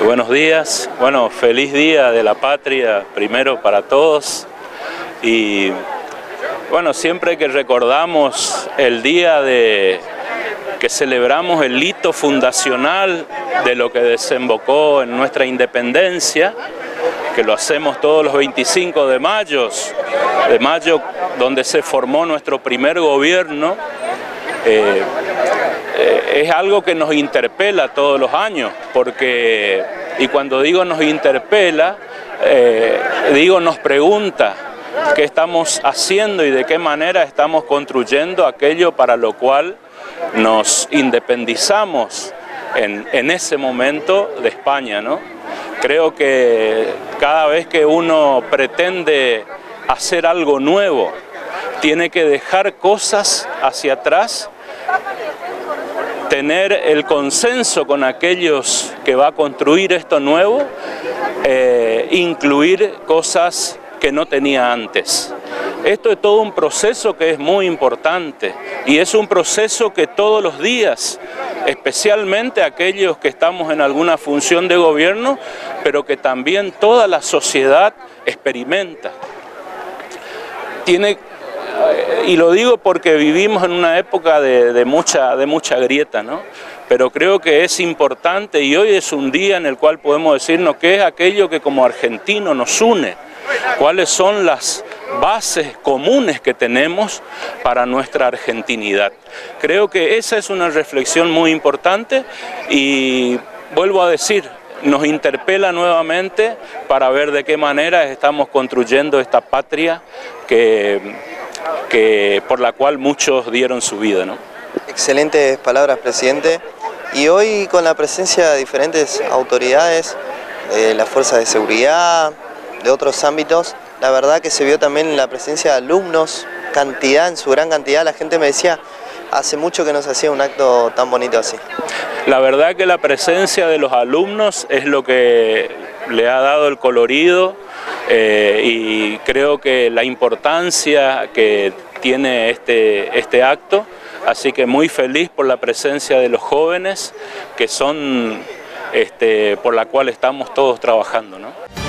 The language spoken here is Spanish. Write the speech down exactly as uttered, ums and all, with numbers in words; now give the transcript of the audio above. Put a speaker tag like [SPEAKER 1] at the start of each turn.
[SPEAKER 1] Buenos días, bueno, feliz día de la patria primero para todos y bueno, siempre que recordamos el día de que celebramos el hito fundacional de lo que desembocó en nuestra independencia, que lo hacemos todos los veinticinco de mayo, de mayo donde se formó nuestro primer gobierno, eh, eh, es algo que nos interpela todos los años, porque, y cuando digo nos interpela, eh, digo nos pregunta qué estamos haciendo y de qué manera estamos construyendo aquello para lo cual nos independizamos en, en ese momento de España, ¿no? Creo que cada vez que uno pretende hacer algo nuevo, tiene que dejar cosas hacia atrás, tener el consenso con aquellos que va a construir esto nuevo, eh, incluir cosas que no tenía antes. Esto es todo un proceso que es muy importante y es un proceso que todos los días, especialmente aquellos que estamos en alguna función de gobierno, pero que también toda la sociedad experimenta. Tiene, y lo digo porque vivimos en una época de, de, mucha, de mucha grieta, ¿no? Pero creo que es importante y hoy es un día en el cual podemos decirnos qué es aquello que como argentinos nos une, cuáles son las bases comunes que tenemos para nuestra argentinidad. Creo que esa es una reflexión muy importante y vuelvo a decir, nos interpela nuevamente para ver de qué manera estamos construyendo esta patria que, que, por la cual muchos dieron su vida, ¿no?
[SPEAKER 2] Excelentes palabras, presidente. Y hoy con la presencia de diferentes autoridades, de la Fuerza de Seguridad, de otros ámbitos, la verdad que se vio también la presencia de alumnos, cantidad, en su gran cantidad. La gente me decía, hace mucho que no se hacía un acto tan bonito así.
[SPEAKER 1] La verdad que la presencia de los alumnos es lo que le ha dado el colorido eh, y creo que la importancia que tiene este, este acto, así que muy feliz por la presencia de los jóvenes que son, este, por la cual estamos todos trabajando, ¿no?